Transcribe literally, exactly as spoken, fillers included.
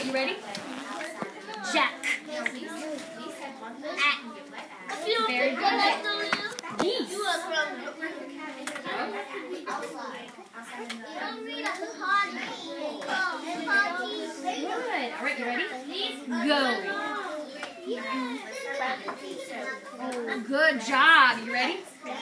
right, you ready? Jack. Very good. Geese. Good. All right, you ready? Go. Oh, good job. You ready?